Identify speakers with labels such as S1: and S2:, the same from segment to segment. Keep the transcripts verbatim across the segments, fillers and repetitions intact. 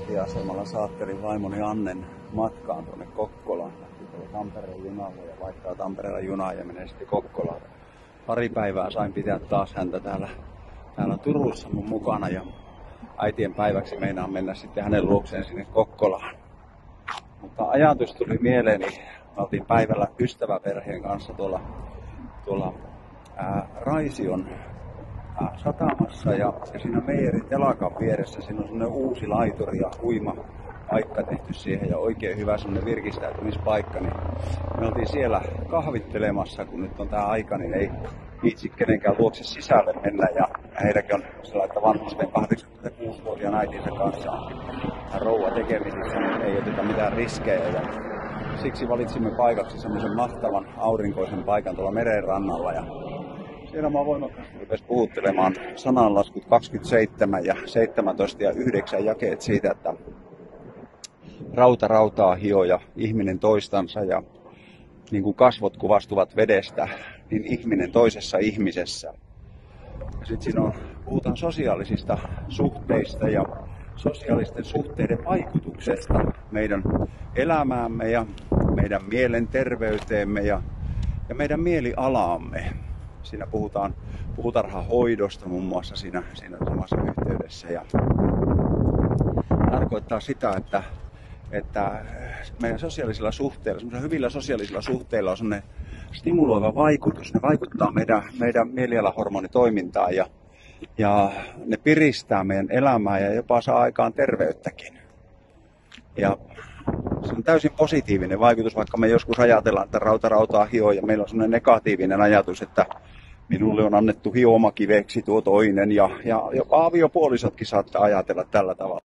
S1: rautatieasemalla saattelin vaimoni Annen matkaan tuonne Kokkolaan. Lähti tuolla Tampereen junalla ja vaihtaa Tampereella junaa ja menee sitten Kokkolaan. Pari päivää sain pitää taas häntä täällä, täällä Turussa mun mukana ja äitien päiväksi meinaan mennä sitten hänen luokseen sinne Kokkolaan. Mutta ajatus tuli mieleeni, me oltiin päivällä ystäväperheen kanssa tuolla, tuolla ää, Raision ää, satamassa ja, ja siinä meijerin telakan vieressä siinä on semmoinen uusi laituri ja uima paikka tehty siihen ja oikein hyvä semmoinen virkistäytymispaikka. Niin me oltiin siellä kahvittelemassa, kun nyt on tää aika, niin ei viitsi kenenkään luokse sisälle mennä ja heilläkin on sellainen, että vanhusten kahdeksankymmentäkuusivuotiaan äitinsä kanssa on rouva tekemisissä, niin ei oteta mitään riskejä. Ja siksi valitsimme paikaksi semmoisen mahtavan aurinkoisen paikan tuolla meren rannalla. Ja siellä mä voimakkaasti rupesi puhuttelemaan sananlaskut kaksikymmentäseitsemän ja seitsemäntoista ja yhdeksän jakeet siitä, että rauta rautaa hioja ihminen toistansa ja niin kuin kasvot kuvastuvat vedestä, niin ihminen toisessa ihmisessä. Sitten siinä on, puhutaan sosiaalisista suhteista ja sosiaalisten suhteiden vaikutuksesta meidän elämäämme ja meidän mielenterveyteemme ja, ja meidän mielialaamme. Siinä puhutaan puutarhahoidosta muun muassa siinä, siinä samassa yhteydessä. Ja tarkoittaa sitä, että, että meidän sosiaalisilla suhteilla, semmoisilla hyvillä sosiaalisilla suhteilla on semmoinen stimuloiva vaikutus. Ne vaikuttaa meidän, meidän mielialahormonitoimintaan ja, ja ne piristää meidän elämää ja jopa saa aikaan terveyttäkin. Ja se on täysin positiivinen vaikutus, vaikka me joskus ajatellaan, että rauta rautaa hio ja meillä on semmoinen negatiivinen ajatus, että minulle on annettu hiomakiveksi tuo toinen ja, ja jopa aviopuolisotkin saattaa ajatella tällä tavalla.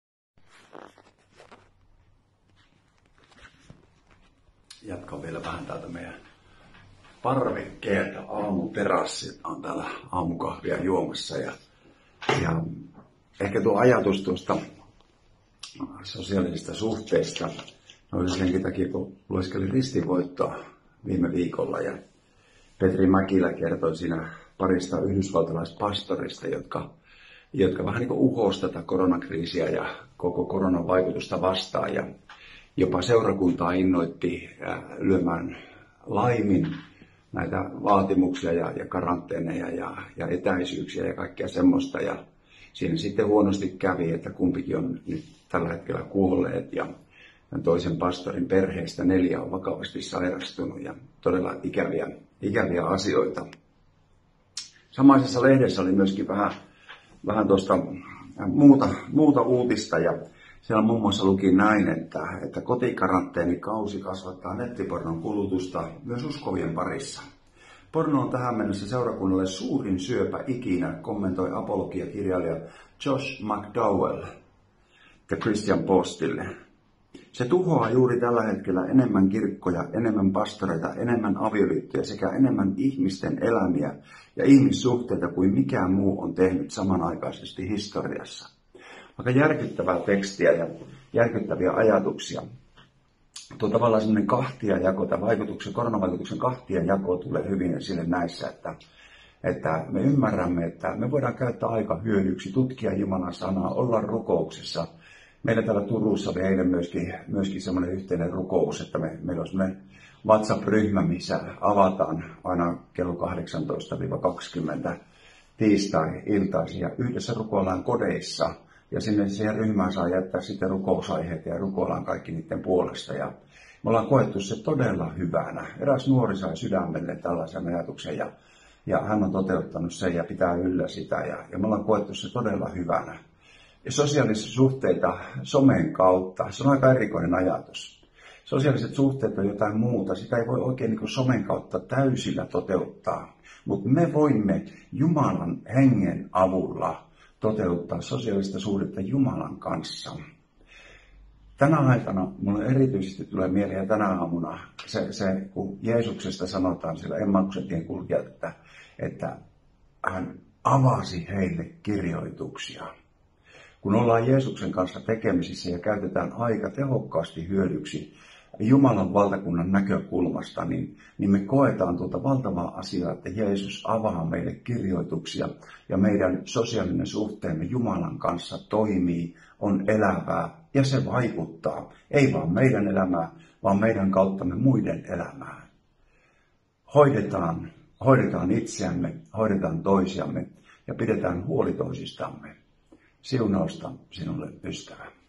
S1: Jatkan vielä vähän täältä meidän parvekkeelta. Aamuterassi on täällä aamukahvia juomassa ja, ja ehkä tuo ajatus tuosta sosiaalisista suhteista nousi senkin takia, kun lueskelin ristinvoittoa viime viikolla ja Petri Mäkilä kertoi siinä parista yhdysvaltalaispastorista, jotka, jotka vähän niin kuin uhosi tätä koronakriisiä ja koko koronan vaikutusta vastaan ja jopa seurakuntaa innoitti lyömään laimin näitä vaatimuksia ja, ja karanteeneja ja, ja etäisyyksiä ja kaikkea semmoista. Ja siinä sitten huonosti kävi, että kumpikin on nyt tällä hetkellä kuolleet ja toisen pastorin perheestä neljä on vakavasti sairastunut ja todella ikäviä, ikäviä asioita. Samaisessa lehdessä oli myöskin vähän, vähän tuosta muuta, muuta uutista ja siellä muun muassa luki näin, että, että kotikaranteenikausi kasvattaa nettipornon kulutusta myös uskovien parissa. Porno on tähän mennessä seurakunnalle suurin syöpä ikinä, kommentoi apologiakirjailija Josh McDowell The Christian Postille. Se tuhoaa juuri tällä hetkellä enemmän kirkkoja, enemmän pastoreita, enemmän avioliittoja sekä enemmän ihmisten elämiä ja ihmissuhteita kuin mikään muu on tehnyt samanaikaisesti historiassa. Aika järkyttävää tekstiä ja järkyttäviä ajatuksia. Tuo tavallaan semmoinen kahtiajako, tämä vaikutuksen, koronavaikutuksen kahtiajako tulee hyvin esille näissä, että, että me ymmärrämme, että me voidaan käyttää aika hyödyksi, tutkia Jumalan sanaa, olla rukouksessa. Meillä täällä Turussa oli eilen myöskin, myöskin semmoinen yhteinen rukous, että me, meillä on semmoinen WhatsApp-ryhmä, missä avataan aina kello kahdeksantoista kaksikymmentä tiistai-iltaisin ja yhdessä rukoillaan kodeissa. Ja sinne siihen ryhmään saa jättää sitten rukousaiheita ja rukoillaan kaikki niiden puolesta. Ja me ollaan koettu se todella hyvänä. Eräs nuori sai sydämelle tällaisen ajatuksen ja, ja hän on toteuttanut sen ja pitää yllä sitä. Ja, ja me ollaan koettu se todella hyvänä. Ja sosiaalisia suhteita somen kautta, se on aika erikoinen ajatus. Sosiaaliset suhteet on jotain muuta, sitä ei voi oikein niin kuin somen kautta täysillä toteuttaa. Mutta me voimme Jumalan hengen avulla toteuttaa sosiaalista suhdetta Jumalan kanssa. Tänä aikana mulle erityisesti tulee mieleen ja tänä aamuna se, se kun Jeesuksesta sanotaan siellä Emmauksen tien kulkijat, että, että hän avasi heille kirjoituksia. Kun ollaan Jeesuksen kanssa tekemisissä ja käytetään aika tehokkaasti hyödyksi Jumalan valtakunnan näkökulmasta, niin, niin me koetaan tuota valtavaa asiaa, että Jeesus avaa meille kirjoituksia ja meidän sosiaalinen suhteemme Jumalan kanssa toimii, on elävää ja se vaikuttaa, ei vaan meidän elämää, vaan meidän kauttamme muiden elämään. Hoidetaan, hoidetaan itseämme, hoidetaan toisiamme ja pidetään huoli toisistamme. Siunausta sinulle, ystävä.